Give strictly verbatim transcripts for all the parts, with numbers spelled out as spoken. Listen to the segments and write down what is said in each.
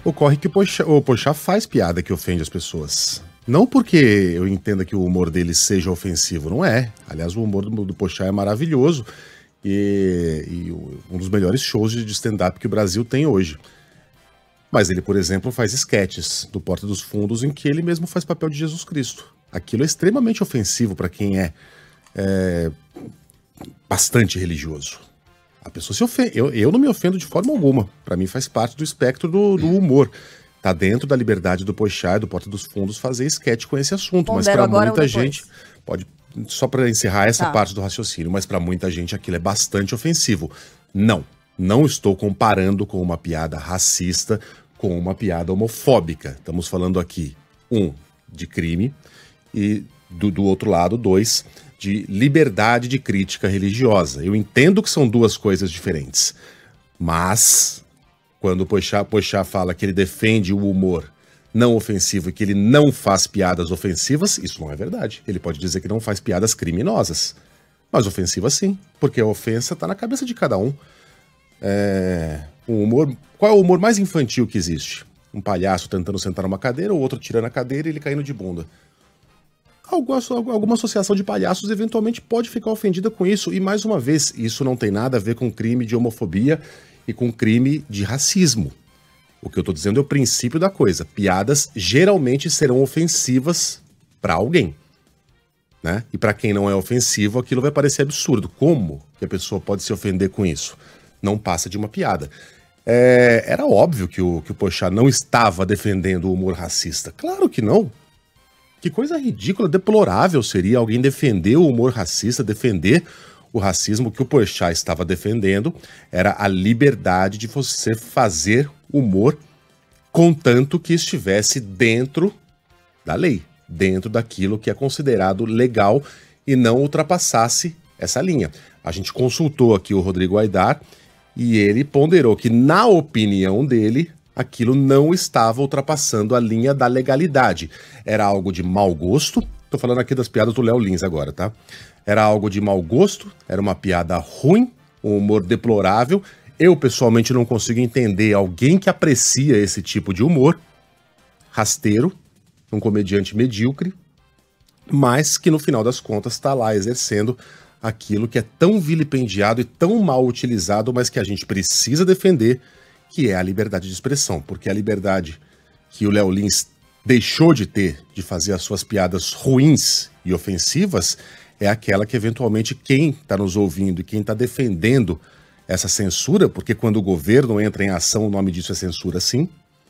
Ocorre que o Porchat, o Porchat faz piada que ofende as pessoas. Não porque eu entenda que o humor dele seja ofensivo, não é. Aliás, o humor do, do Porchat é maravilhoso e, e um dos melhores shows de stand-up que o Brasil tem hoje. Mas ele, por exemplo, faz esquetes do Porta dos Fundos em que ele mesmo faz papel de Jesus Cristo. Aquilo é extremamente ofensivo para quem é, é bastante religioso. A pessoa se ofende. Eu, eu não me ofendo de forma alguma. Para mim faz parte do espectro do, do humor. Tá dentro da liberdade do Porchat e do Porta dos Fundos fazer esquete com esse assunto. Pondero, mas para muita gente, pode, só para encerrar essa tá. parte do raciocínio, mas para muita gente aquilo é bastante ofensivo. Não, não estou comparando com uma piada racista com uma piada homofóbica. Estamos falando aqui, um, de crime e do, do outro lado, dois, de liberdade de crítica religiosa. Eu entendo que são duas coisas diferentes, mas quando o Porchat, Porchat fala que ele defende o humor não ofensivo e que ele não faz piadas ofensivas, isso não é verdade. Ele pode dizer que não faz piadas criminosas, mas ofensivas sim, porque a ofensa está na cabeça de cada um. É, o humor, qual é o humor mais infantil que existe? Um palhaço tentando sentar numa cadeira, ou outro tirando a cadeira e ele caindo de bunda. Alguma, alguma associação de palhaços eventualmente pode ficar ofendida com isso, e mais uma vez, isso não tem nada a ver com crime de homofobia e com crime de racismo. O que eu tô dizendo é o princípio da coisa. Piadas geralmente serão ofensivas para alguém, né? E para quem não é ofensivo, aquilo vai parecer absurdo. Como que a pessoa pode se ofender com isso? Não passa de uma piada. É, era óbvio que o, que o Porchat não estava defendendo o humor racista. Claro que não. Que coisa ridícula, deplorável seria alguém defender o humor racista, defender o racismo. Que o Porchat estava defendendo era a liberdade de você fazer humor, contanto que estivesse dentro da lei, dentro daquilo que é considerado legal e não ultrapassasse essa linha. A gente consultou aqui o Rodrigo Aidar e ele ponderou que, na opinião dele, aquilo não estava ultrapassando a linha da legalidade. Era algo de mau gosto. Tô falando aqui das piadas do Léo Lins agora, tá? Era algo de mau gosto, era uma piada ruim, um humor deplorável. Eu, pessoalmente, não consigo entender alguém que aprecia esse tipo de humor rasteiro, um comediante medíocre, mas que, no final das contas, está lá exercendo aquilo que é tão vilipendiado e tão mal utilizado, mas que a gente precisa defender, que é a liberdade de expressão. Porque a liberdade que o Léo Lins deixou de ter, de fazer as suas piadas ruins e ofensivas, é aquela que, eventualmente, quem está nos ouvindo e quem está defendendo essa censura, porque quando o governo entra em ação, o nome disso é censura, sim,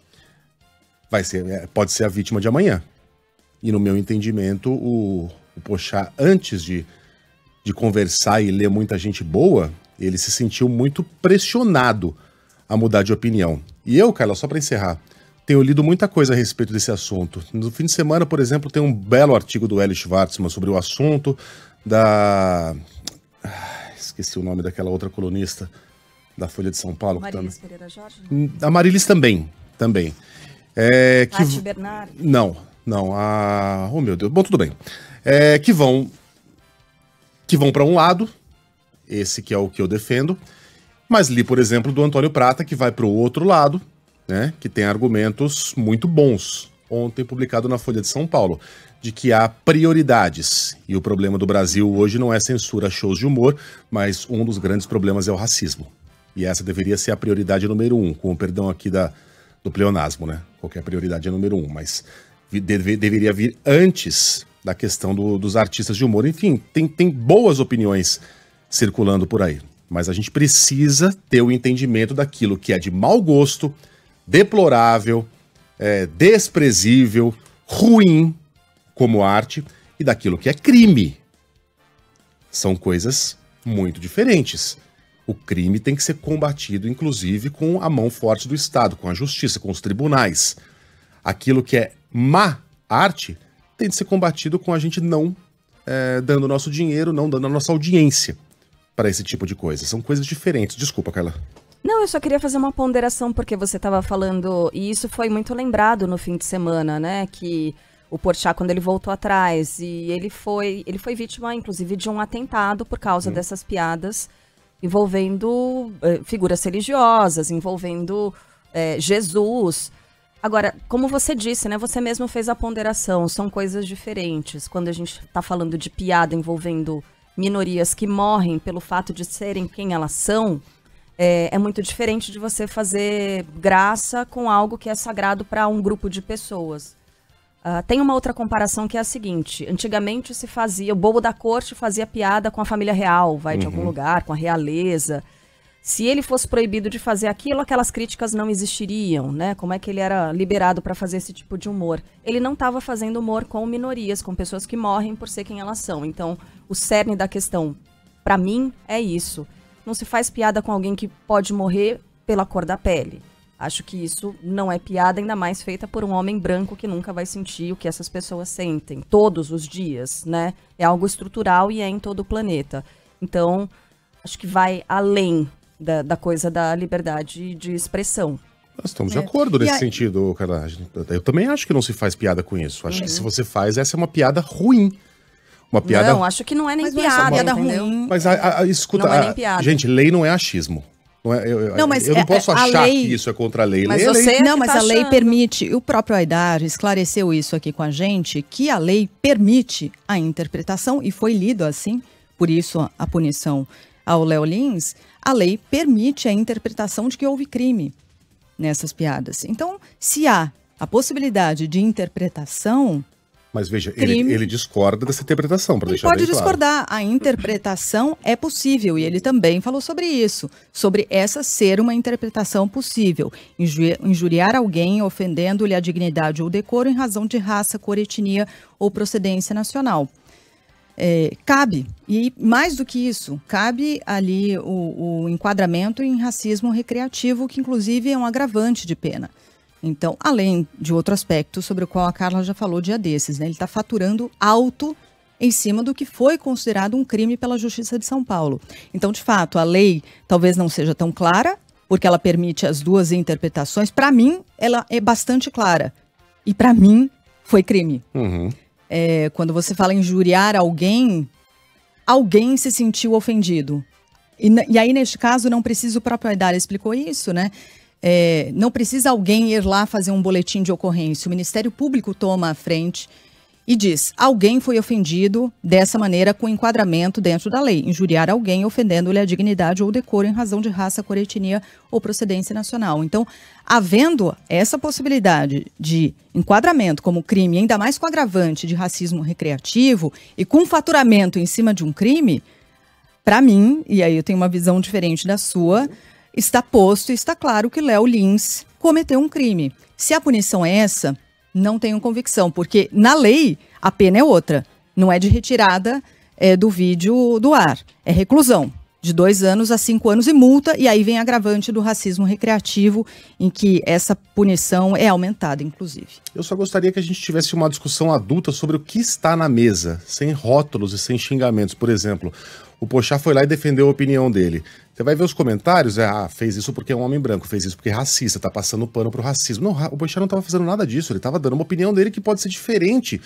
vai ser, pode ser a vítima de amanhã. E, no meu entendimento, o, o Porchat, antes de, de conversar e ler muita gente boa, ele se sentiu muito pressionado a mudar de opinião. E eu, Carla, só para encerrar, tenho lido muita coisa a respeito desse assunto. No fim de semana, por exemplo, tem um belo artigo do Eli Schwartzman sobre o assunto, da... Ah, esqueci o nome daquela outra colunista da Folha de São Paulo. Marilis tá... Pereira Jorge? A Marilis também, também. É, que... Tati Bernardi? Não, não. A... Oh, meu Deus. Bom, tudo bem. É, que vão, que vão para um lado, esse que é o que eu defendo, mas li, por exemplo, do Antônio Prata, que vai para o outro lado, né, que tem argumentos muito bons, ontem publicado na Folha de São Paulo, de que há prioridades. E o problema do Brasil hoje não é censura a shows de humor, mas um dos grandes problemas é o racismo. E essa deveria ser a prioridade número um, com o perdão aqui da, do pleonasmo, né? Qualquer prioridade é número um, mas deve, deveria vir antes da questão do, dos artistas de humor. Enfim, tem, tem boas opiniões circulando por aí, mas a gente precisa ter o entendimento daquilo que é de mau gosto, deplorável, é, desprezível, ruim como arte, e daquilo que é crime. São coisas muito diferentes. O crime tem que ser combatido, inclusive, com a mão forte do Estado, com a justiça, com os tribunais. Aquilo que é má arte tem de ser combatido com a gente não é, dando nosso dinheiro, não dando a nossa audiência para esse tipo de coisa. São coisas diferentes. Desculpa, Carla. Não, eu só queria fazer uma ponderação, porque você estava falando, e isso foi muito lembrado no fim de semana, né, que o Porchat, quando ele voltou atrás, e ele foi, ele foi vítima, inclusive, de um atentado por causa hum. dessas piadas envolvendo eh, figuras religiosas, envolvendo eh, Jesus, Agora, como você disse, né? Você mesmo fez a ponderação, são coisas diferentes. Quando a gente está falando de piada envolvendo minorias que morrem pelo fato de serem quem elas são, é, é muito diferente de você fazer graça com algo que é sagrado para um grupo de pessoas. Uh, tem uma outra comparação que é a seguinte: antigamente se fazia, o bobo da corte fazia piada com a família real, vai uhum. de algum lugar, com a realeza. Se ele fosse proibido de fazer aquilo, aquelas críticas não existiriam, né? Como é que ele era liberado para fazer esse tipo de humor? Ele não estava fazendo humor com minorias, com pessoas que morrem por ser quem elas são. Então, o cerne da questão, para mim, é isso. Não se faz piada com alguém que pode morrer pela cor da pele. Acho que isso não é piada, ainda mais feita por um homem branco que nunca vai sentir o que essas pessoas sentem todos os dias, né? É algo estrutural e é em todo o planeta. Então, acho que vai além Da, da coisa da liberdade de expressão. Nós estamos é. de acordo nesse aí... sentido, Carla. Eu também acho que não se faz piada com isso. Acho uhum. que se você faz, essa é uma piada ruim. Uma piada... Não, acho que não é nem Mas piada, piada ruim. Mas a, a, a, escuta, não é nem piada. A, gente, lei não é achismo. Não é, eu, não, mas eu não é, posso a achar lei... que isso é contra a lei. Mas lei você é lei. Não, mas tá a lei achando. permite, o próprio Aidar esclareceu isso aqui com a gente, que a lei permite a interpretação, e foi lido assim, por isso a punição ao Léo Lins, a lei permite a interpretação de que houve crime nessas piadas. Então, se há a possibilidade de interpretação... Mas veja, ele, ele discorda dessa interpretação, para deixar bem claro. Ele pode discordar. A interpretação é possível, e ele também falou sobre isso, sobre essa ser uma interpretação possível. Inju- injuriar alguém ofendendo-lhe a dignidade ou decoro em razão de raça, cor, etnia ou procedência nacional. É, cabe, e mais do que isso, cabe ali o, o enquadramento em racismo recreativo, que inclusive é um agravante de pena. Então, além de outro aspecto sobre o qual a Carla já falou dia desses, né? Ele está faturando alto em cima do que foi considerado um crime pela Justiça de São Paulo. Então, de fato, a lei talvez não seja tão clara, porque ela permite as duas interpretações. Para mim, ela é bastante clara. E para mim, foi crime. Uhum. É, quando você fala em injuriar alguém, alguém se sentiu ofendido. E, e aí, neste caso, não precisa, o próprio Aidar explicou isso, né? É, não precisa alguém ir lá fazer um boletim de ocorrência. O Ministério Público toma a frente e diz: alguém foi ofendido dessa maneira com enquadramento dentro da lei. Injuriar alguém ofendendo-lhe a dignidade ou decoro em razão de raça, cor, etnia ou procedência nacional. Então, havendo essa possibilidade de enquadramento como crime, ainda mais com agravante de racismo recreativo e com faturamento em cima de um crime, para mim, e aí eu tenho uma visão diferente da sua, está posto e está claro que Léo Lins cometeu um crime. Se a punição é essa, não tenho convicção, porque na lei a pena é outra. Não é de retirada é, do vídeo do ar, é reclusão. De dois anos a cinco anos e multa, e aí vem a agravante do racismo recreativo, em que essa punição é aumentada, inclusive. Eu só gostaria que a gente tivesse uma discussão adulta sobre o que está na mesa, sem rótulos e sem xingamentos. Por exemplo, o Porchat foi lá e defendeu a opinião dele. Você vai ver os comentários, é, ah, fez isso porque é um homem branco, fez isso porque é racista, tá passando pano pro racismo. Não, o Porchat não estava fazendo nada disso, ele estava dando uma opinião dele que pode ser diferente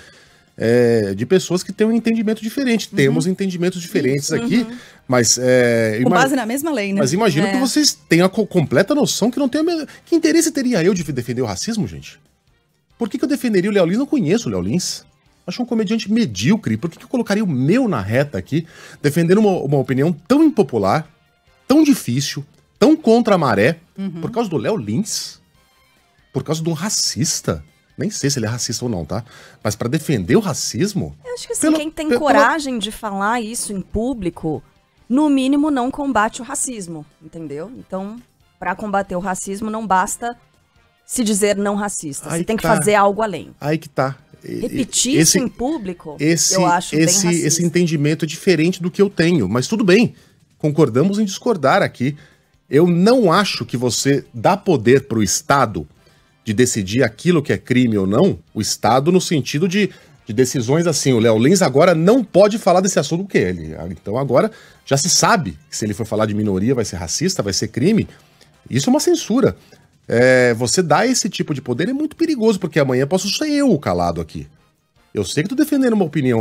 é, de pessoas que têm um entendimento diferente. Uhum. Temos entendimentos diferentes uhum. aqui, mas... É, com base na mesma lei, né? Mas imagino é. que vocês tenham a completa noção que não tem a me... Que interesse teria eu de defender o racismo, gente? Por que, que eu defenderia o Léo Lins? Não conheço o Léo Lins. Acho um comediante medíocre. Por que, que eu colocaria o meu na reta aqui, defendendo uma, uma opinião tão impopular, tão difícil, tão contra a maré, uhum. por causa do Léo Lins? Por causa de um racista? Nem sei se ele é racista ou não, tá? Mas pra defender o racismo... Eu acho que assim, pelo, quem tem pelo, coragem pelo... de falar isso em público, no mínimo não combate o racismo, entendeu? Então, pra combater o racismo não basta se dizer não racista. Aí você tem que tá. fazer algo além. Aí que tá. Repetir esse, isso em público, esse, eu acho esse, bem racista. Esse entendimento é diferente do que eu tenho, mas tudo bem, concordamos em discordar aqui. Eu não acho que você dá poder para o Estado de decidir aquilo que é crime ou não, o Estado no sentido de, de decisões assim, o Léo Lins agora não pode falar desse assunto, o quê? Ele, então agora já se sabe que se ele for falar de minoria vai ser racista, vai ser crime. Isso é uma censura. É, você dá esse tipo de poder é muito perigoso, porque amanhã posso ser eu o calado aqui. Eu sei que tô defendendo uma opinião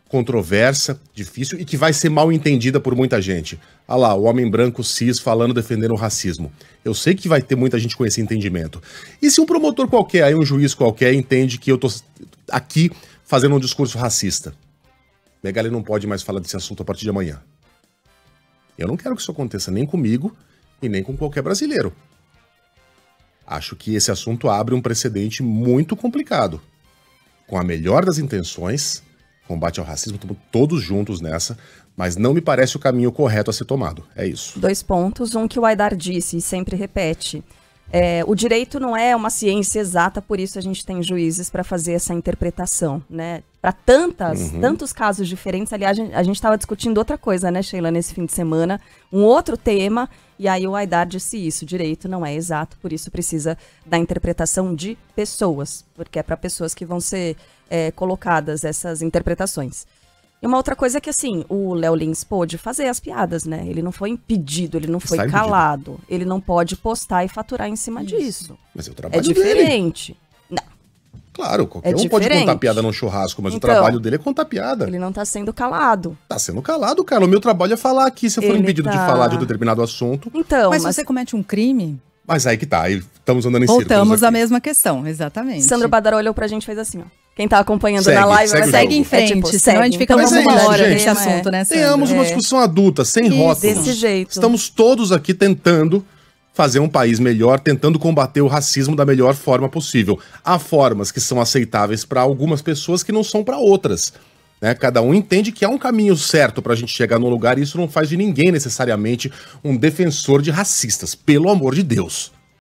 controversa, difícil e que vai ser mal entendida por muita gente. Ah lá, o homem branco cis falando, defendendo o racismo. Eu sei que vai ter muita gente com esse entendimento. E se um promotor qualquer, aí um juiz qualquer, entende que eu tô aqui fazendo um discurso racista? Megali não pode mais falar desse assunto a partir de amanhã. Eu não quero que isso aconteça nem comigo e nem com qualquer brasileiro. Acho que esse assunto abre um precedente muito complicado. Com a melhor das intenções, combate ao racismo, estamos todos juntos nessa, mas não me parece o caminho correto a ser tomado. É isso. Dois pontos. Um que o Aidar disse e sempre repete. É, o direito não é uma ciência exata, por isso a gente tem juízes para fazer essa interpretação, né? Para tantas, uhum. tantos casos diferentes. Aliás, a gente estava discutindo outra coisa, né, Sheila, nesse fim de semana, um outro tema, e aí o Aidar disse isso: o direito não é exato, por isso precisa da interpretação de pessoas, porque é para pessoas que vão ser é, colocadas essas interpretações. E uma outra coisa é que, assim, o Léo Lins pôde fazer as piadas, né? Ele não foi impedido, ele não foi Está calado. Impedido. Ele não pode postar e faturar em cima Isso. disso. Mas é o trabalho É diferente. Dele. Não. Claro, qualquer é um diferente. pode contar piada no churrasco, mas então, o trabalho dele é contar piada. Ele não tá sendo calado. Tá sendo calado, cara. O meu trabalho é falar aqui, se eu for ele impedido tá... de falar de um determinado assunto. Então, mas, mas se você comete um crime... Mas aí que tá, aí estamos andando em Voltamos círculos Voltamos à aqui. mesma questão, exatamente. Sandro Badar olhou pra gente e fez assim, ó. Quem tá acompanhando segue, na live... Segue, segue em frente, é, tipo, senão segue. a gente fica Então, mais é uma isso, hora gente. nesse assunto, é. né, Sandro? Tenhamos uma discussão adulta, sem Isso. rótulos. Desse jeito. Estamos todos aqui tentando fazer um país melhor, tentando combater o racismo da melhor forma possível. Há formas que são aceitáveis para algumas pessoas que não são para outras. Né? Cada um entende que há um caminho certo para a gente chegar num lugar e isso não faz de ninguém necessariamente um defensor de racistas, pelo amor de Deus.